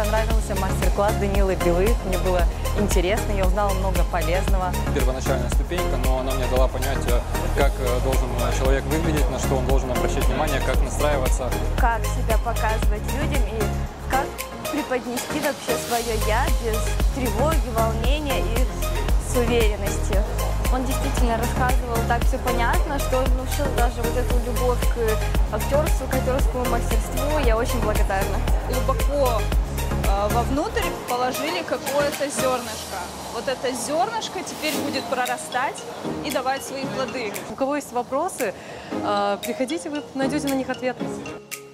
понравился мастер-класс Данилы Белых. Мне было интересно, я узнала много полезного. Первоначальная ступенька, но она мне дала понять, как должен человек выглядеть, на что он должен обращать внимание, как настраиваться. Как себя показывать людям и как преподнести вообще свое «я» без тревоги, волнения и с уверенностью. Он действительно рассказывал так все понятно, что внушил даже вот эту любовь к актерству, к актерскому мастерству. Я очень благодарна. Глубоко вовнутрь положили какое-то зернышко. Вот это зернышко теперь будет прорастать и давать свои плоды. У кого есть вопросы, приходите, вы найдете на них ответы.